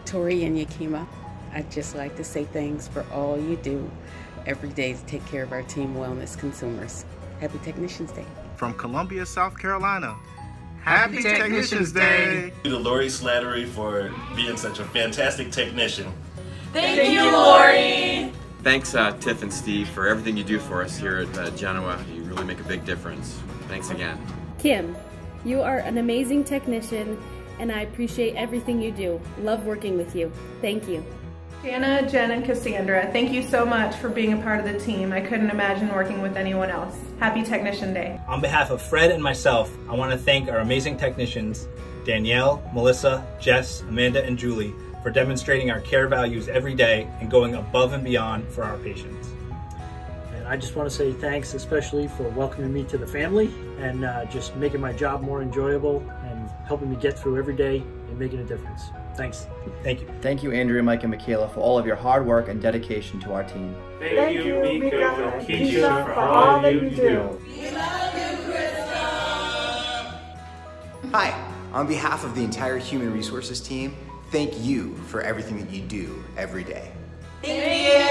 Tori and Yakima, I'd just like to say thanks for all you do every day to take care of our team wellness consumers. Happy Technicians Day. From Columbia, South Carolina, Happy Technicians Day! Thank you to Lori Slattery for being such a fantastic technician. Thank you, Lori! Thanks, Tiff and Steve, for everything you do for us here at Genoa. You really make a big difference. Thanks again. Kim, you are an amazing technician, and I appreciate everything you do. Love working with you. Thank you. Jana, Jen, and Cassandra, thank you so much for being a part of the team. I couldn't imagine working with anyone else. Happy Technician Day. On behalf of Fred and myself, I want to thank our amazing technicians, Danielle, Melissa, Jess, Amanda, and Julie, for demonstrating our care values every day and going above and beyond for our patients. And I just want to say thanks especially for welcoming me to the family and just making my job more enjoyable and helping me get through every day and making a difference. Thanks. Thank you. Thank you, Andrea, Mike, and Michaela, for all of your hard work and dedication to our team. Thank you, Mika and Keisha, for all that you do. We love you, Krista! Hi, on behalf of the entire Human Resources team, thank you for everything that you do every day. Thank you!